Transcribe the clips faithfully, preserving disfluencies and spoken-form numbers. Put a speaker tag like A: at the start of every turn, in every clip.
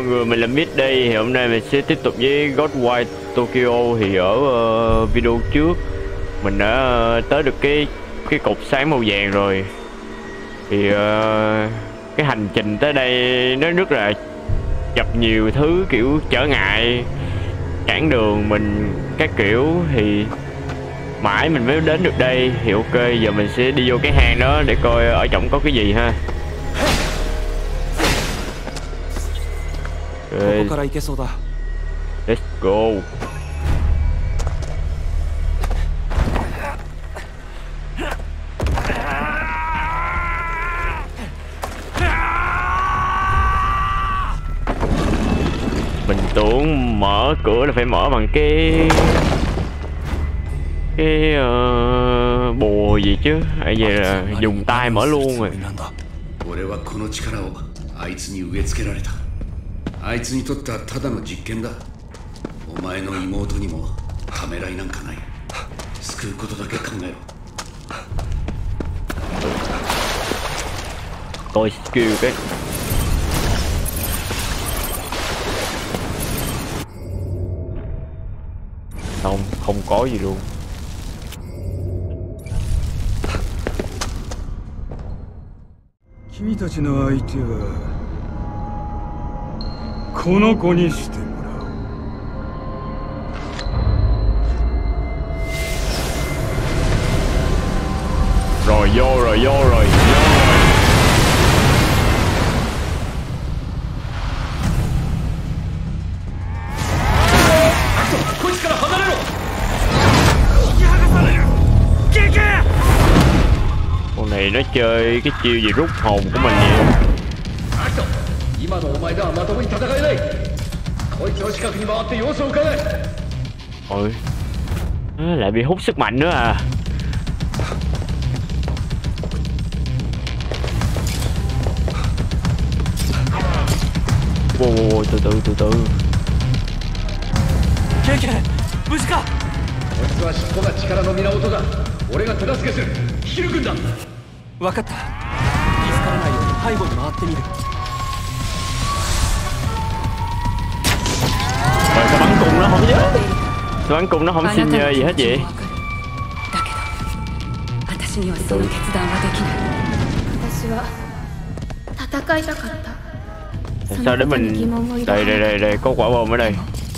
A: người, mình là Mid đây. Thì hôm nay mình sẽ tiếp tục với Ghostwire Tokyo. Thì ở uh, video trước mình đã uh, tới được cái cái cột sáng màu vàng rồi. Thì uh, cái hành trình tới đây nó rất là gặp nhiều thứ kiểu trở ngại, cản đường mình các kiểu, thì mãi mình mới đến được đây. Thì ok, giờ mình sẽ đi vô cái hang đó để coi ở trong có cái gì ha. Okay. Let's go. Mình tưởng mở cửa là phải mở bằng cái cái uh, bùa gì chứ, hay vậy là dùng tay mở luôn rồi.
B: あいつにとってはただの実験だ。お前の妹にもためらいなんかない。救うことだけ考えろ。
A: Tôi skill cái không không có gì luôn.
C: Kimi tachi no aite wa この子にしてもらう。
A: rồi vô rồi vô rồi vô.
B: こいつから離れろ。
C: 引き剥がされる。けけ。
A: con này nó chơi cái chiêu gì rút hồn của mình vậy.
B: 今のお前ではまともに戦えない。こいつの近くに回って様子を伺え。
A: Ôi, lại bị hút sức mạnh nữa à. Wow, wow, wow, từ từ từ từ.
C: ケイケイ、無事か。
B: こいつは尻尾が力の源だ。俺が手助けする。ヒル軍だ。
C: 分かった。気づかれないように背後に回ってみる。
A: Rồi sao bắn cung nó không nhớ. Sao bắn cung nó không xin nhờ gì hết vậy. Sao để mình. Đây đây đây đây, có quả bom ở đây.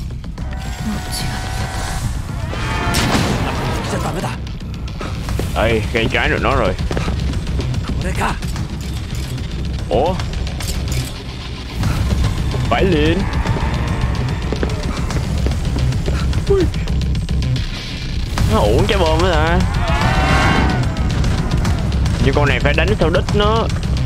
A: Đây, gây trái được nó rồi. Ủa, phải liền. Nó uổng trái bom đó hả? Như con này phải đánh theo đích nó.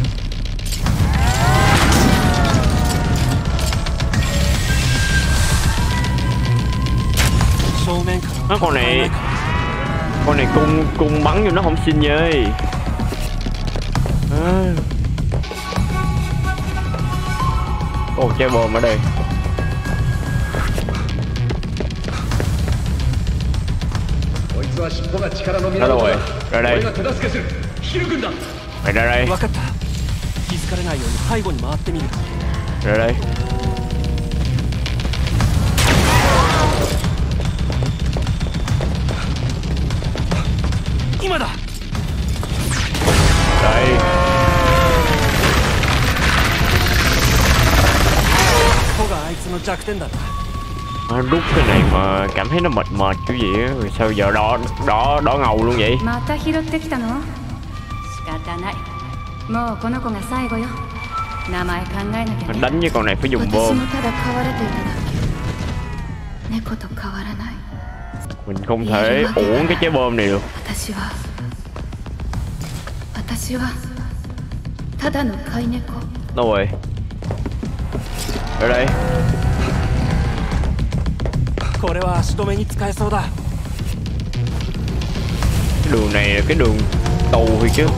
A: Nó con này con này cung cung bắn vô nó không xin nhơi. À. Ồ, trái bom ở đây. Đó rồi, ra đây. Mày ra đây. Ra đây. Đây. Nó rút cái này mà cảm thấy nó mệt mệt kiểu gì á. Rồi sao giờ đỏ đỏ đỏ ngầu luôn vậy. Mình đánh với con này phải dùng bom. Mình không thể uổng cái trái bom này được. Đâu rồi. Ở đây. Cái đường này là cái đường tù thôi chứ.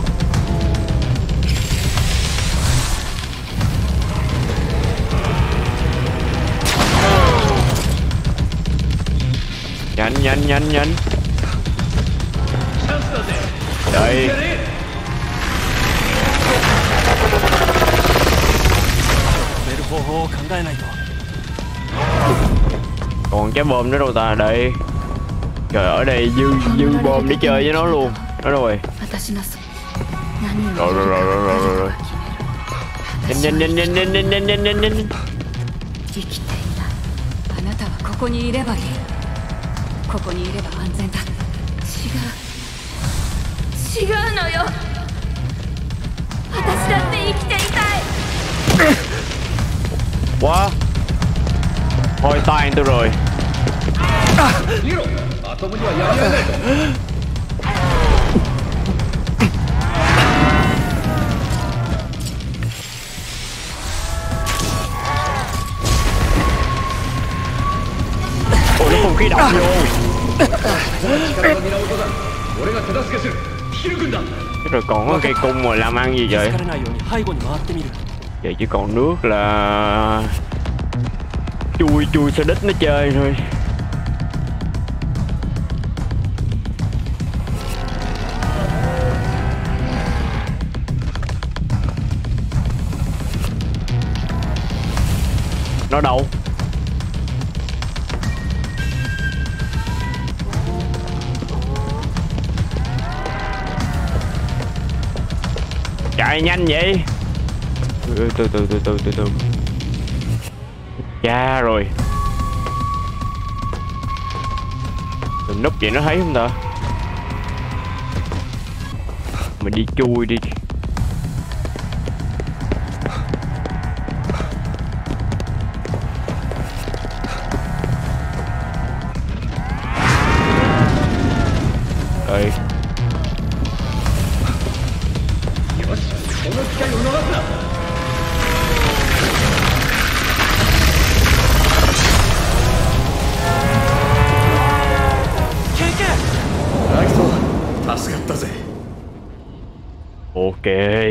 A: Nhanh nhanh nhanh nhanh. Đây.
C: 法を考えないと。
A: Còn trái bom nữa đâu ta, đây. Trời, ở đây dư dư bom để chơi với nó luôn. Đó rồi.
D: 私のそ何を
A: Rồi rồi rồi rồi rồi rồi. Nhanh nhanh nhanh nhanh nhanh nhanh nhanh nhanh nhanh.
D: 生きていない。あなたはここにいればいい。ここにいれば安全だ。違う違うのよ。私だって生きていたい。
A: Quá. Thôi tan tôi rồi. Ôi, nó không khí độc vô. Thế rồi còn có cây cung mà làm ăn gì vậy?
C: 疲れないように背後に回ってみる。
A: Vậy chỉ còn nước là chui chui sao đít nó chơi thôi. Nó đâu? Chạy nhanh vậy. Từ từ từ từ từ từ từ. Cha rồi. Đừng núp vậy nó thấy không ta? Mình đi chui đi. Đây. Ok.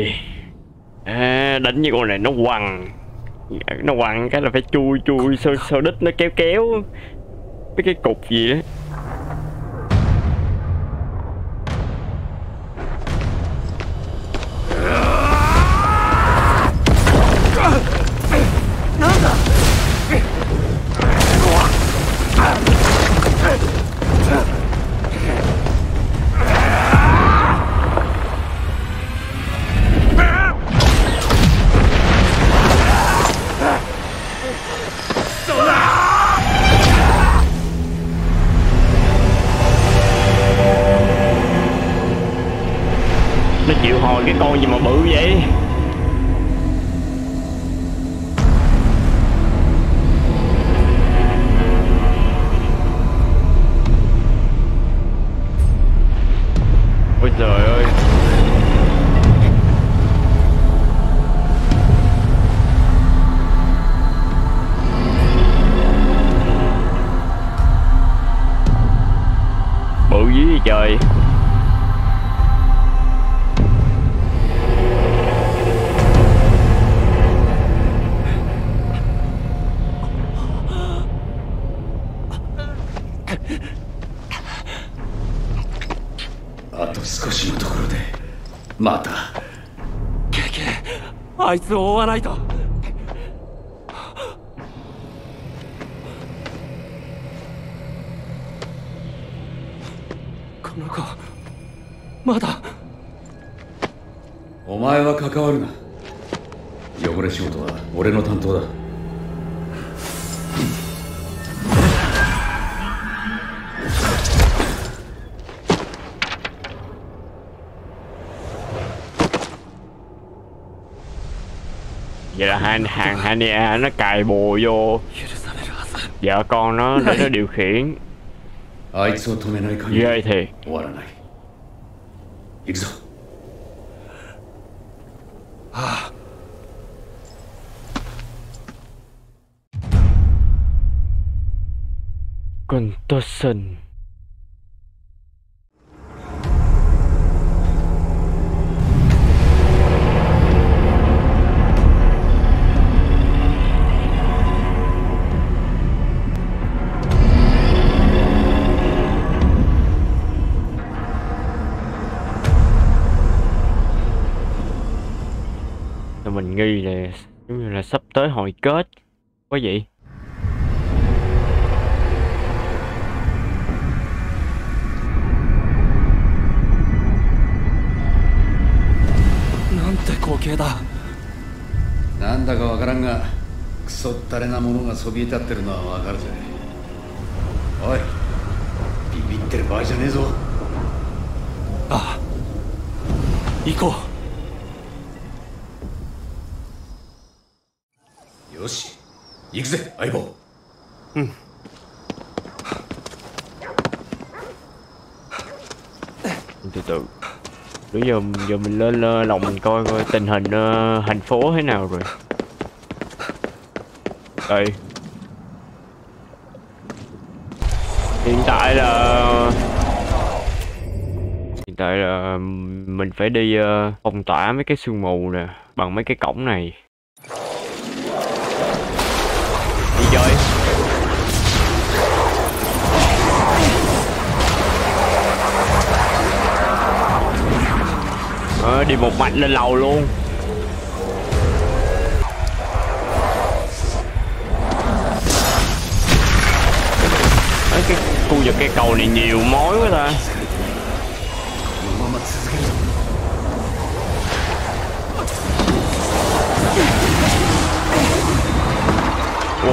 A: À, đánh với con này nó quằn. Nó quằn cái là phải chui chui sao sao đít nó kéo kéo mấy cái cục gì á. Nó chịu hồi cái con gì mà bự vậy? Ôi trời ơi. Bự dữ vậy trời.
B: Àと少しのところでまた。
C: ケイケイ、あいつを追わないと。この子まだ。
B: お前は関わるな。汚れ仕事は俺の担当だ。
A: Vậy là hai hàng Hania nó cài bồ vô vợ con nó để nó điều khiển.
B: あいつを止めない限り
A: Ghê thiệt.
B: 終わらない。行くぞ。 Contortion. Mình nghi là
A: Giống như là sắp tới hồi kết quá vậy.
C: なんて光景だ。
B: なんだかわからんがクソったれなものがそびえ立ってるのはわかるぜ。おい、ビビってる場合じゃねえぞ。
C: ああ、行こ
B: う。よし、行くぜ相棒。
C: う。うん。
A: Từ từ. Bây giờ giờ mình lên uh, lòng mình coi coi tình hình uh, thành phố thế nào rồi. Đây. Hiện tại là Hiện tại là mình phải đi uh, phong tỏa mấy cái sương mù nè bằng mấy cái cổng này. Đi chơi. Ờ, đi một mạch lên lầu luôn. Đấy, cái khu vực cây cầu này nhiều mối quá ta. Ồ.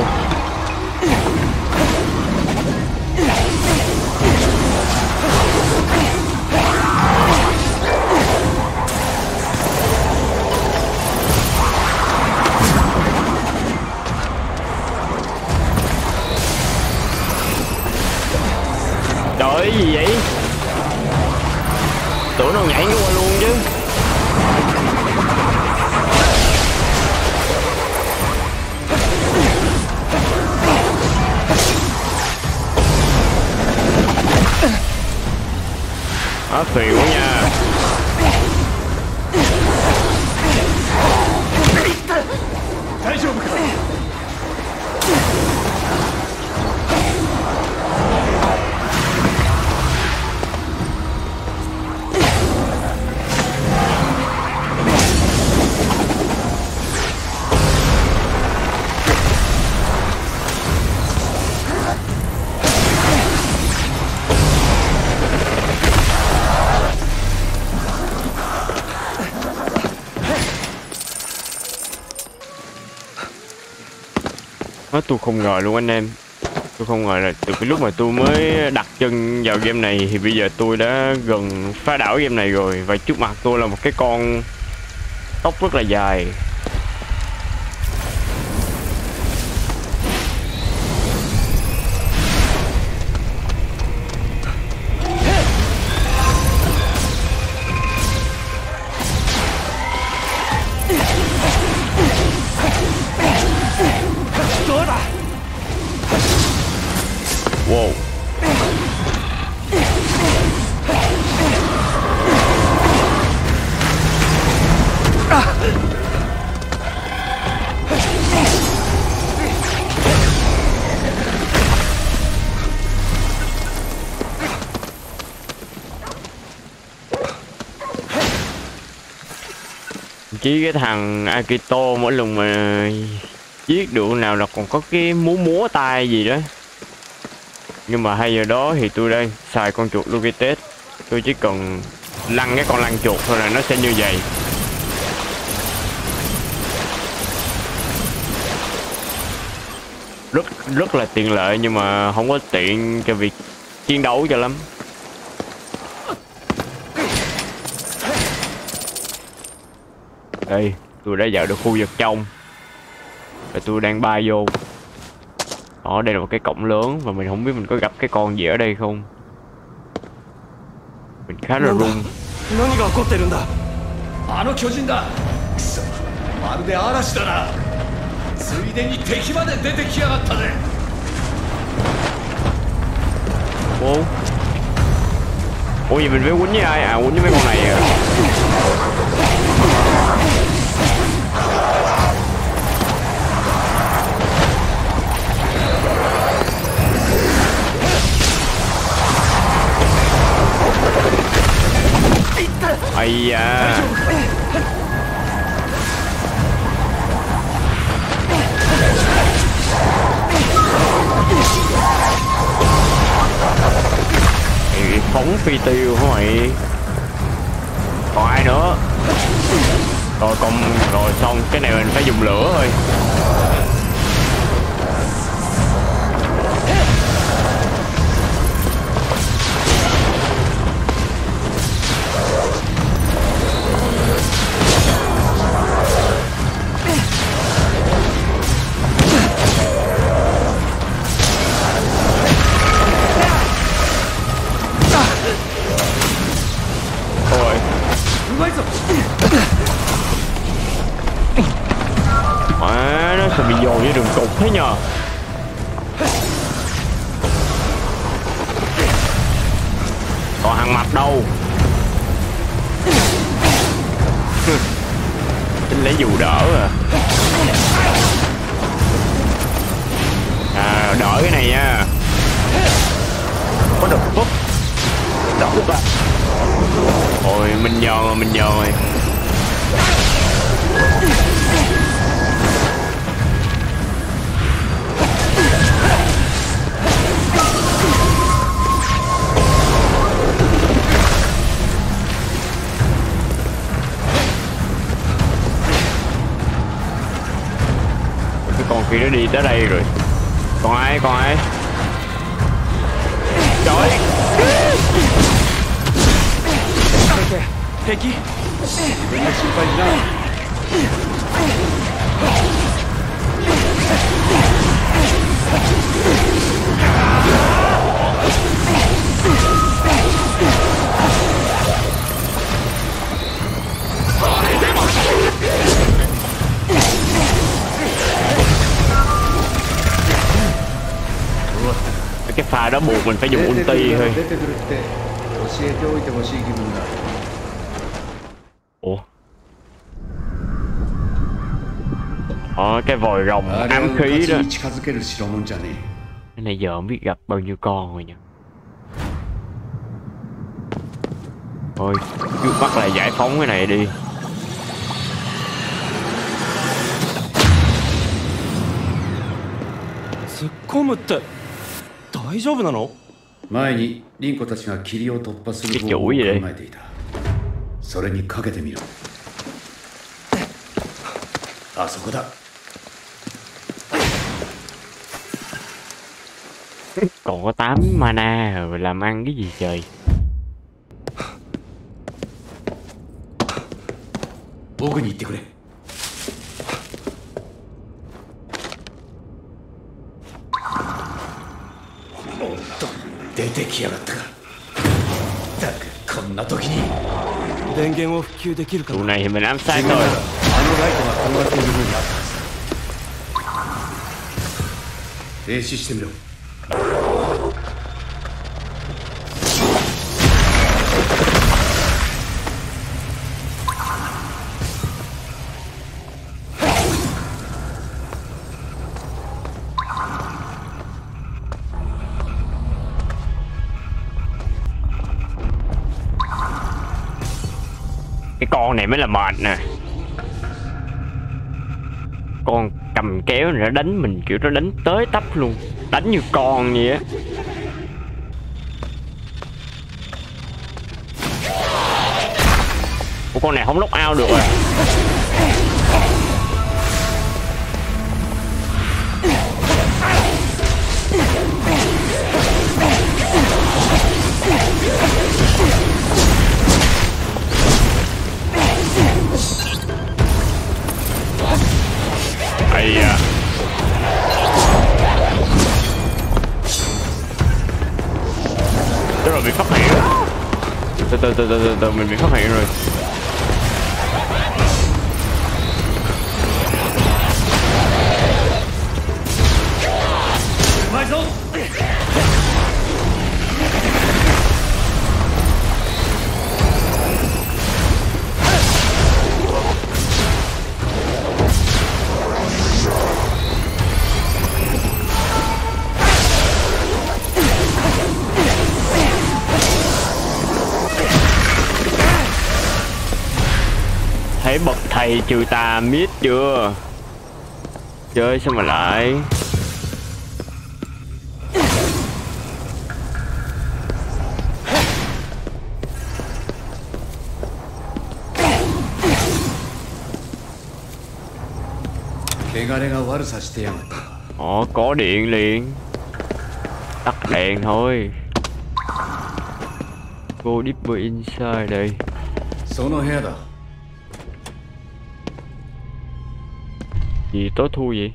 A: Trời ơi, gì vậy? Tưởng đâu nhảy qua luôn chứ. Đó, phiền quá nha. Đó, tôi không ngờ luôn anh em. Tôi không ngờ là từ cái lúc mà tôi mới đặt chân vào game này thì bây giờ tôi đã gần phá đảo game này rồi. Và trước mặt tôi là một cái con tóc rất là dài. Wow. Chỉ cái thằng Akito mỗi lần mà giết được nào là còn có cái múa múa tay gì đó. Nhưng mà hay giờ đó thì tôi đang xài con chuột Logitech. Tôi chỉ cần lăn cái con lăn chuột thôi là nó sẽ như vậy. Rất rất là tiện lợi nhưng mà không có tiện cho việc chiến đấu cho lắm. Đây, tôi đã vào được khu vực trong. Và tôi đang bay vô. Đó, đây là một cái cổng lớn và mình không biết mình có gặp cái con gì ở đây không. Mình khá là run. Ủa? Ủa vậy mình phải quýnh với ai? À quýnh với mấy con này à? Ây da. phi tiêu hả mày? Còn ai nữa? Rồi còn rồi xong, cái này mình phải dùng lửa thôi. À, nó sẽ bị dồn với đường cục thế nhờ. Còn thằng mập đâu? Tính lấy dù đỡ à. À, đỡ cái này nha. Có được phúc. Đỡ được à. Ôi, mình nhờ rồi, mình nhờ rồi. Cái con kia nó đi tới đây rồi. Còn ai, còn ai? Trời.
C: 平気。
B: 自分が心配しない。
A: Cái pha đó buộc mình phải dùng ulti thôi. Ủa? Ờ, cái vòi rồng ám khí đó. Cái này giờ không biết gặp bao nhiêu con rồi nhỉ. Thôi, trước mắt là giải phóng cái này đi.
B: 前にリンコたちが霧を突破する方法を考えていた。それにかけてみろ。あそこだ。
A: Còn có tám mana rồi làm ăn cái gì trời.
B: 奥に行ってくれ。おっと、出てきやがったか。だがこんな時に
C: 電源を復旧できるか。
A: Tụi này thì mình ám sát thôi.
B: あのライトが転がっている分にあったはず。停止してみろ。
A: Cái con này mới là mệt nè. Con cầm kéo này nó đánh mình kiểu nó đánh tới tấp luôn. Đánh như con vậy á. Ủa, con này không knock out được à? Ây da. Tức rồi bị phát hiện. Từ từ từ từ từ mình bị phát hiện rồi. Thấy bậc thầy trừ tà mít chưa? Chơi sao mà lại?
B: 汚れが悪さしてやがった。
A: Ồ, có điện liền. Tắt đèn thôi. Go deeper inside đây.
B: その部屋だ。
A: Gì tối thui vậy?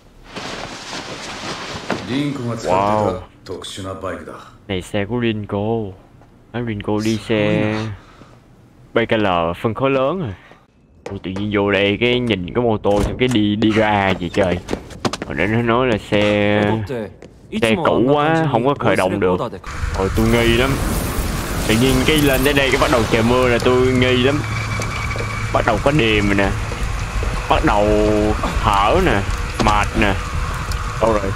B: リンコが使ってた特殊なバイクだ。
A: Này xe của Rinko. Nói Rinko đi xe bê ca lờ phân khối lớn rồi. Ủa, tự nhiên vô đây cái nhìn cái mô tô xong cái đi đi ra gì trời. Hồi nãy nó nói là xe xe cũ quá không có khởi động được. Rồi tôi nghi lắm. Tự nhiên cái lên tới đây cái bắt đầu trời mưa là tôi nghi lắm. Bắt đầu có điềm rồi nè. Bắt đầu thở nè, mệt nè. Đâu rồi?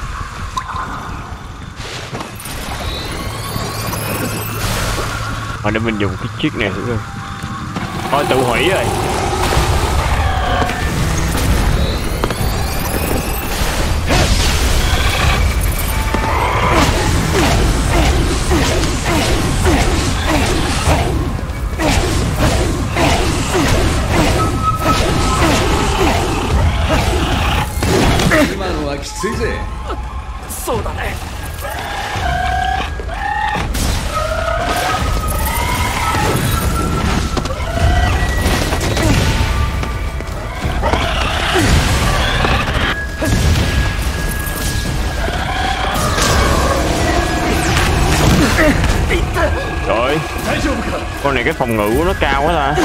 A: Hồi nãy mình dùng cái chiếc này thử coi. Thôi tự hủy rồi. Rồi, con này cái phòng ngự của nó cao quá ta.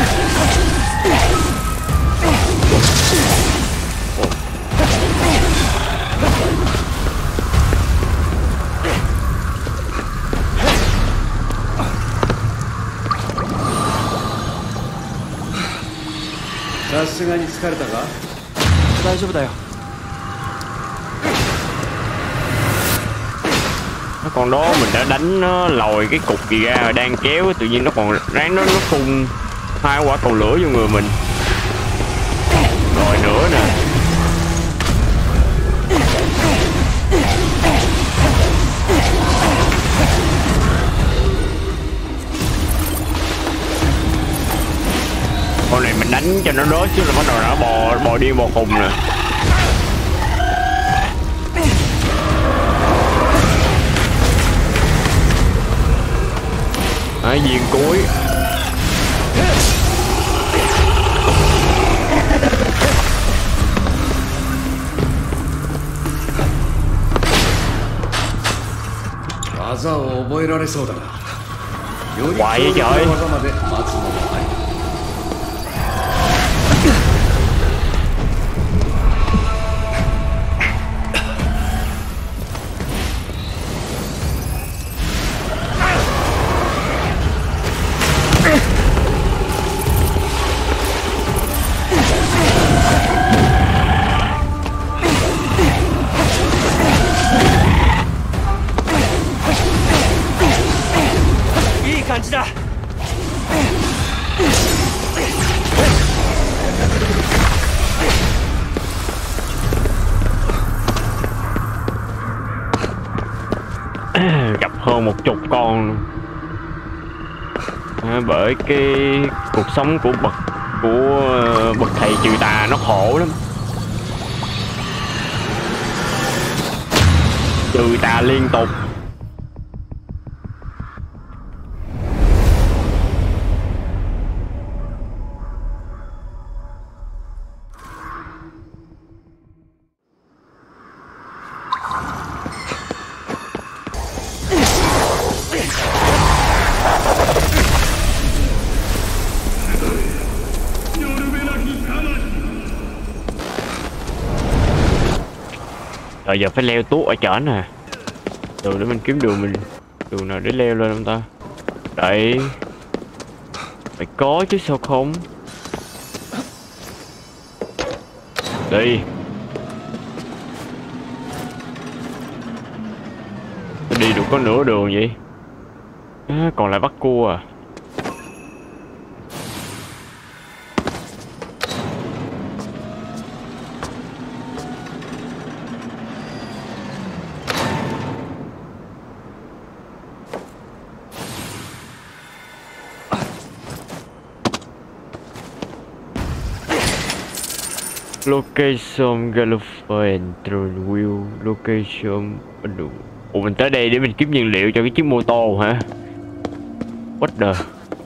A: Con đó mình đã đánh nó lòi cái cục gì ra rồi đang kéo tự nhiên nó còn ráng nó nó phun hai quả cầu lửa vô người mình rồi nữa nè. Con này mình đánh cho nó rớt chứ là bắt đầu nó bò bò điên bò khùng nè. Đấy, viên cuối. Hoài vậy trời. Gặp hơn một chục con à, bởi cái cuộc sống của bậc của bậc thầy trừ tà nó khổ lắm, trừ tà liên tục. Rồi giờ phải leo tuốt ở trển nè. Đường để mình kiếm đường mình đường nào để leo lên không ta? Đấy, phải có chứ sao không? Đi. Đi được có nửa đường vậy à, còn lại bắt cua à. Location Gallifreyan Drone Wheel. Location. Ủa mình tới đây để mình kiếm nhiên liệu cho cái chiếc mô tô hả? What the?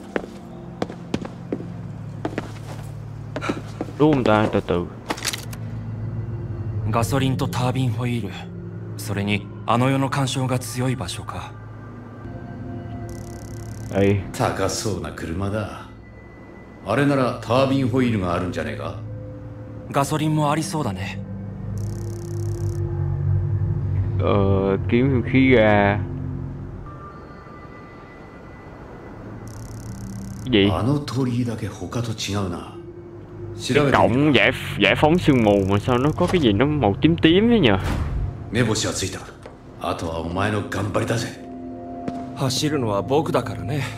A: Đúng không ta? Từ từ.
C: ガソリンとタービンホイール、それにあの世の干渉が強い場所か。
A: Đây.
B: 高そうな車だ。あれならタービンホイールがあるんじゃねえか。
C: ガソリンもありそうだね。
A: Ờ, kiếm khí ga. Cái gì?
B: あの鳥居だけ他と違うな。調べ
A: Cái
B: てみる。
A: cổng giải giải phóng sương mù mà sao nó có cái gì nó màu tím tím thế nhờ?
B: 目星はついた。あとはお前の頑張りだぜ。
C: 走るのは僕だからね。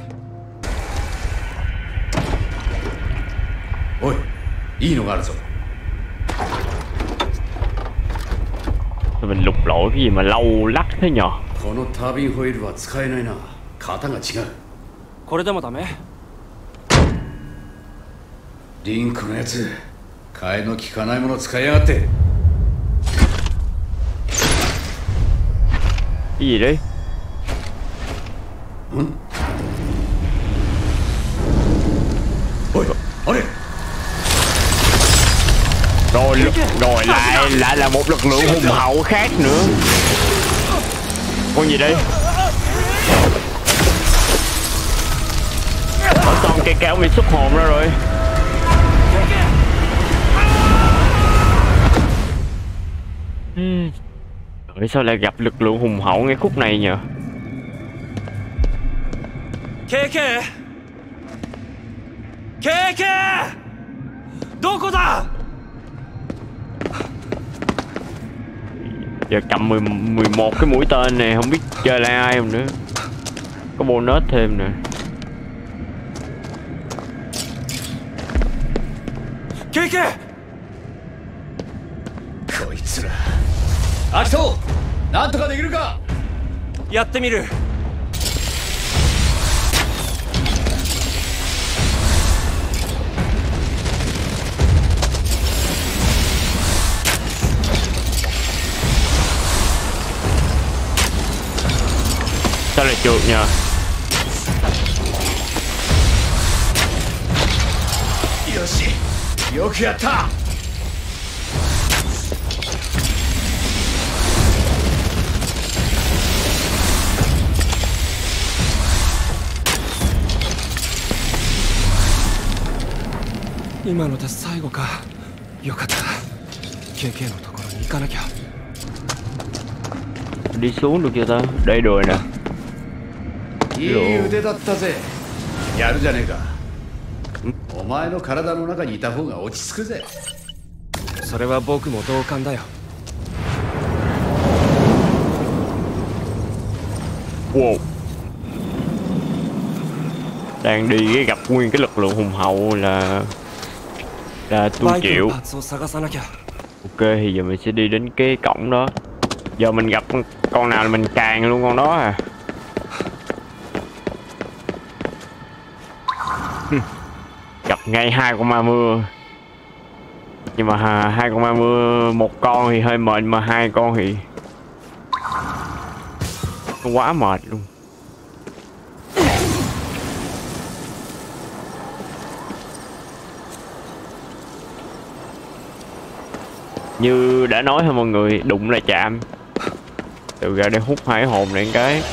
B: おい、いいのがあるぞ。
A: Mình lục lọi cái gì mà lâu lắc thế nhờ?
B: このタービンホイールは使えないな。型が違う。
C: これでもダメ？
B: リンクのやつ、替えの利かないもの使いやがって。
A: Cái gì đấy?
B: ん？おい、あれ。
A: Rồi rồi lại lại là một lực lượng hùng hậu khác nữa. Con gì đây? Ở con cây kéo bị xuất hồn ra rồi. Rồi sao lại gặp lực lượng hùng hậu ngay khúc này nhỉ?
C: ケイケイケイケイどこだ
A: Giờ cầm mười, mười một cái mũi tên này không biết chơi lại ai không nữa. Có bonus thêm nè.
C: Keike!
B: こいつら。アキト、なんとかできるか。
C: やってみる。
A: Sao lại trượt nhờ?
B: よし、よくやった。
C: 今ので最後か。よかった。ケイケイのところに行かなきゃ。
A: Đi xuống được chưa ta? Đây rồi nè.
B: いい腕だったぜ。やるじゃねえか。お前の体の中にいた方が落ち着くぜ。
C: それは僕も同感だよ。
A: Wow. Đang đi cái gặp nguyên cái lực lượng hùng hậu là là tôi chịu. Ok thì giờ mình sẽ đi đến cái cổng đó. Giờ mình gặp con nào là mình càng luôn con đó à. Gặp ngay hai con ma mưa. Nhưng mà hai con ma mưa, một con thì hơi mệt mà hai con thì nó quá mệt luôn. Như đã nói thôi mọi người, đụng là chạm. Từ ra đây hút hải hồn này cái.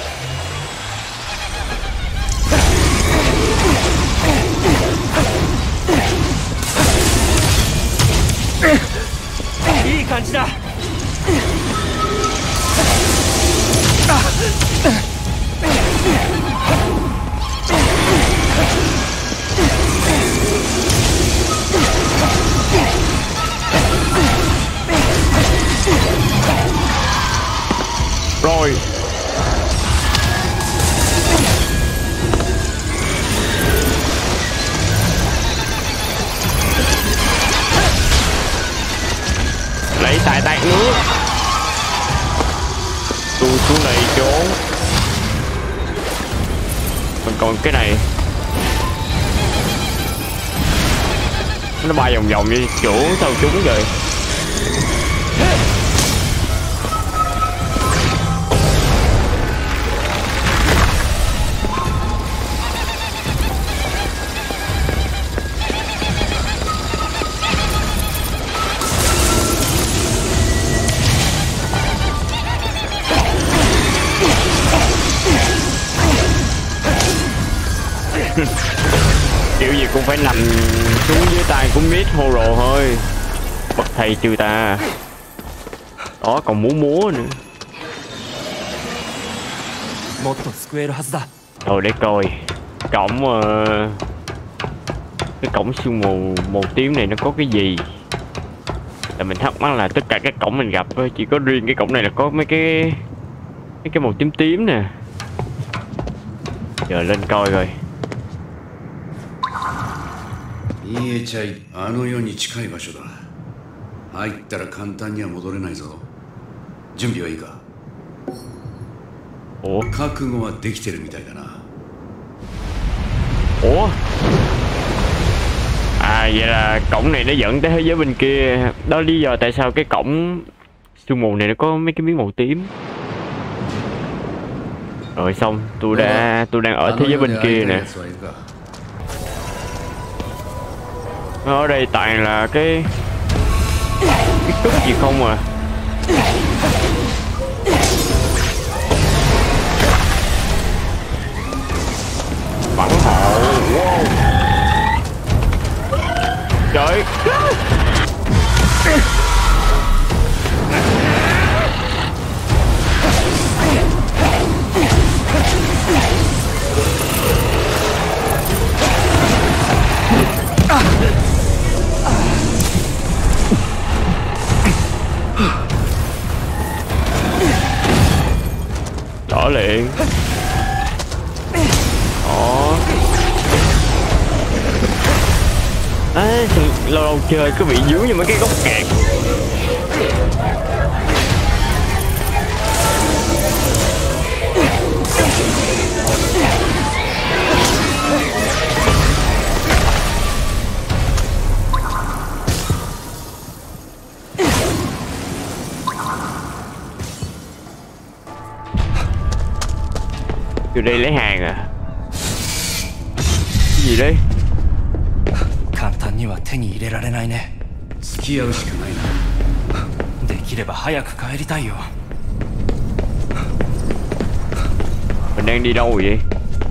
C: Ý cảm giác.
A: Rồi. Lấy xài tạt nước. Tôi xuống đây trốn. Mình còn cái này. Nó bay vòng vòng như chỗ sao chúng rồi. Kiểu gì cũng phải nằm xuống dưới tay của Mid Horo thôi. Bậc thầy trừ tà. Đó còn múa múa nữa. Thôi để coi cổng uh, cái cổng sương mù màu tím này nó có cái gì. Là mình thắc mắc là tất cả các cổng mình gặp chỉ có riêng cái cổng này là có mấy cái mấy cái màu tím tím nè. Giờ lên coi rồi.
B: 見えちゃいあの世に近い場所だ。入ったら簡単には戻れないぞ。準備はいいか？
A: Ủa?
B: 覚悟はできてるみたいだな。
A: Ủa? À vậy là cổng này nó dẫn tới thế giới bên kia. Đó lý do tại sao cái cổng sương mù này nó có mấy cái miếng màu tím. Rồi xong, tôi đã tôi đang ở thế giới bên kia nè. Ở đây toàn là cái cái cúp gì không à. Bắn hộ. Wow. Trời. Đỏ liền. Đó. À, lâu lâu chơi cứ bị dướng như mấy cái góc kẹt. Từ đây lấy hàng à? Cái gì đấy?
C: 簡単には手に入れられないね。
B: 付き合うしかないな。
C: できれば早く帰りたいよ。
A: Mình đang đi đâu vậy?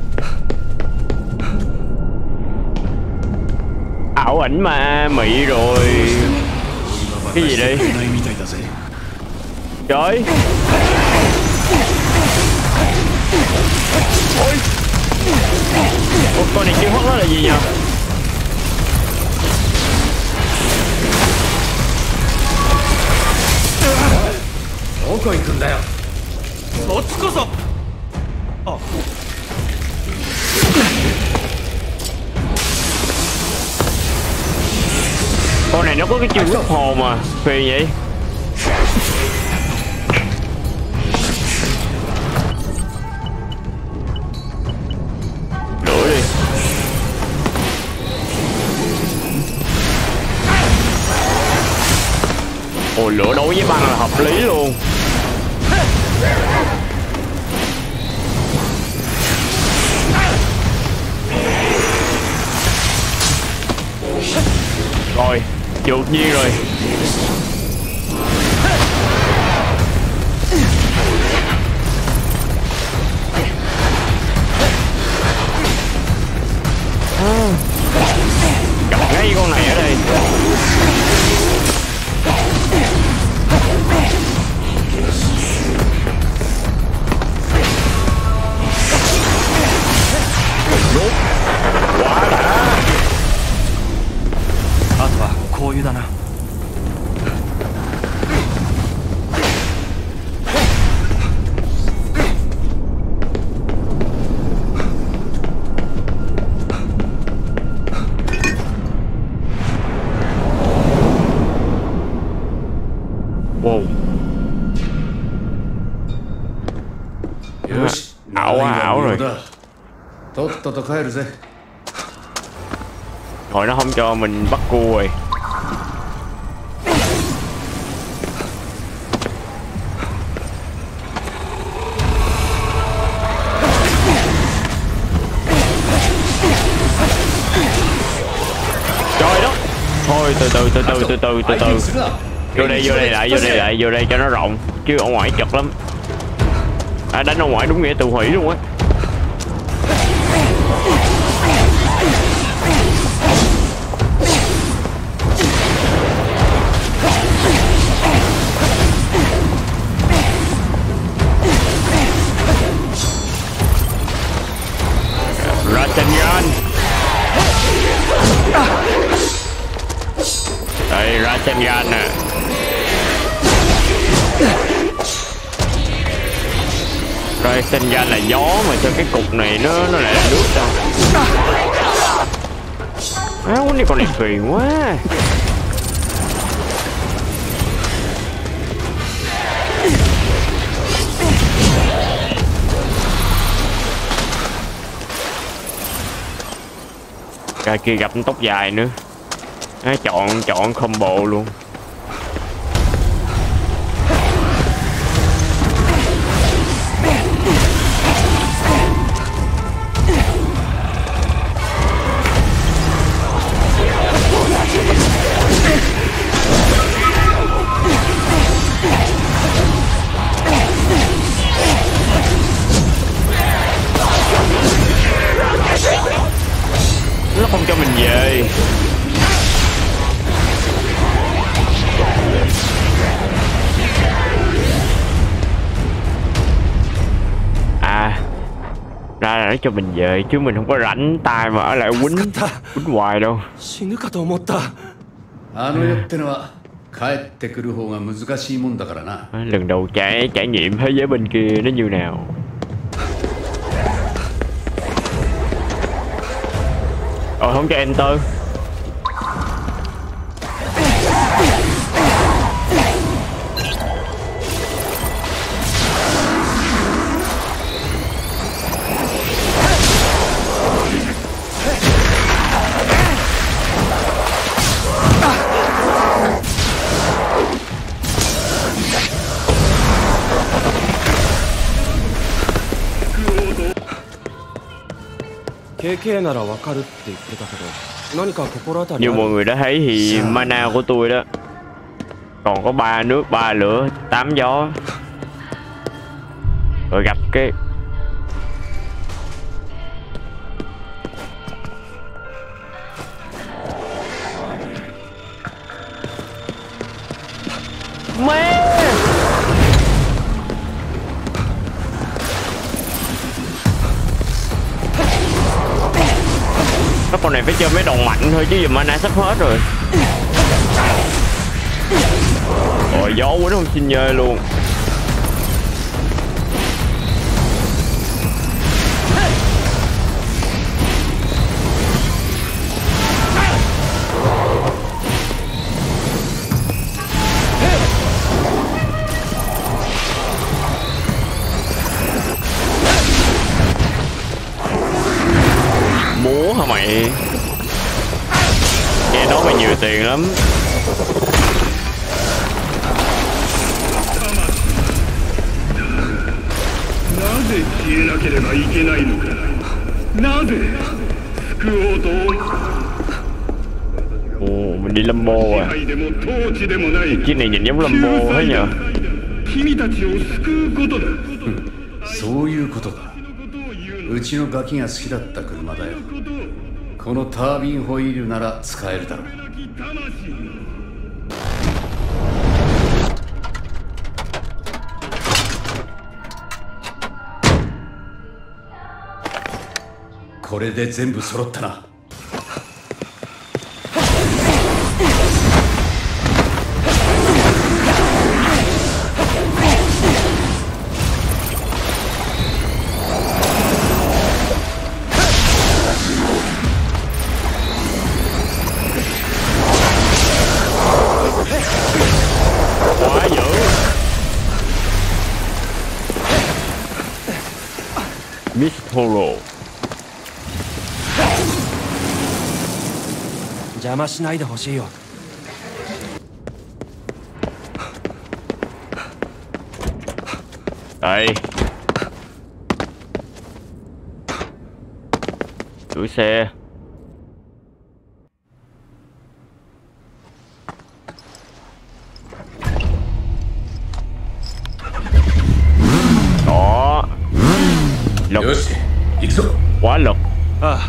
A: Ảo ảnh ma mị rồi. Cái gì đây? Trời. Ôi. Ủa, con này chưa hót đó là gì nhỉ? Con này nó có cái chiêu hút hồn mà, phiền vậy. Đuổi đi. Ồ, lửa đấu với băng là hợp lý luôn. Rồi, trượt nhiên rồi. À, gặp ngay con này ở đây. Rút quá đã.
C: あとはこういうだな。
A: Wow.
B: よし、
A: ảo quá ảo rồi.
B: とっとと帰るぜ。
A: Hồi nó không cho mình bắt cua rồi. Trời đất. Thôi từ từ từ từ từ từ từ từ. Vô đây vô đây lại vô đây lại vô đây cho nó rộng chứ ở ngoài chật lắm. À, đánh ở ngoài đúng nghĩa tự hủy luôn á. Rasengan. Đây Rasengan nè. Rasengan là gió mà cho cái cục này nó nó lại là nước đâu. Áo à, này con này phiền quá. Cái kia gặp tóc dài nữa. À, chọn chọn combo luôn. Nó không cho mình về. À, ra là nó cho mình về chứ mình không có rảnh tay mà ở lại quýnh quýnh hoài đâu.
C: 死ぬかと思った。
B: あの世ってのは帰ってくる方が難しいもんだからな。
A: Lần đầu trải trải nghiệm thế giới bên kia nó như nào. Ờ không cho enter.
C: ケーケー ならわかるって言ってたけど、何か心当たり
A: Như mọi người đã thấy thì mana của tôi đó còn có ba nước, ba lửa, tám gió. Rồi gặp cái mẹ. Các con này phải chơi mấy đòn mạnh thôi chứ giờ mana sắp hết rồi. Rồi gió quá nó không xin nhơi luôn. Múa hả mày? Nghe nói mày nhiều tiền lắm. Ồ, mình đi Lambo à? Chiếc này nhìn giống Lambo thế nhờ?
B: そういうことだ。うちのガキが好きだった車だよ。このタービンホイールなら使えるだろう。これで全部揃ったな。
A: Miss Toro.
C: 邪魔しないでほしいよ。
A: Đây. Gửi xe. Đó. Lực. Quá lực.
C: À.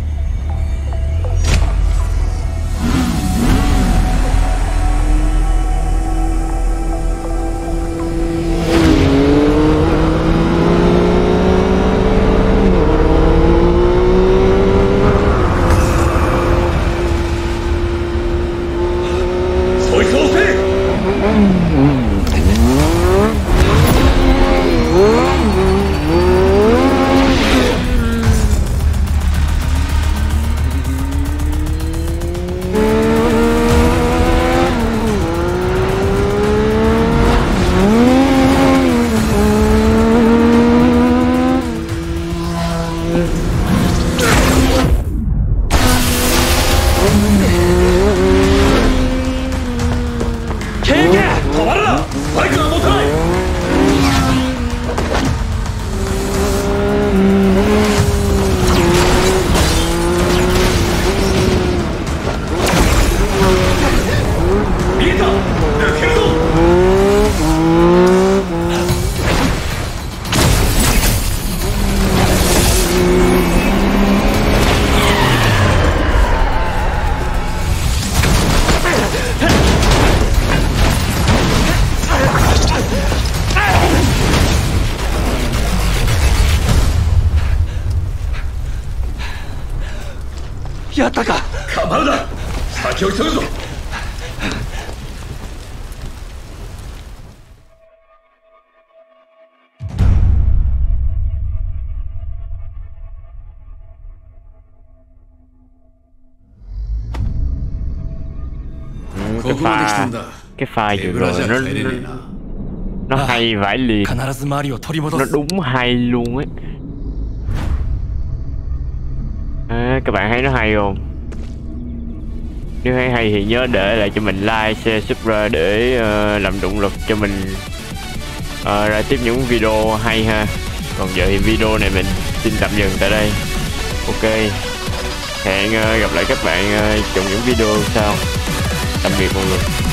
C: やったか。構うな。先を急ぐぞ。
A: cái pha cái pha vừa rồi nó nó, nó hay vãi liền, nó đúng hay luôn ấy. À, các bạn thấy nó hay không? Nếu thấy hay thì nhớ để lại cho mình like, share, subscribe để uh, làm động lực cho mình uh, ra tiếp những video hay ha. Còn giờ thì video này mình xin tạm dừng tại đây. Ok, hẹn uh, gặp lại các bạn uh, trong những video sau. Tạm biệt mọi người.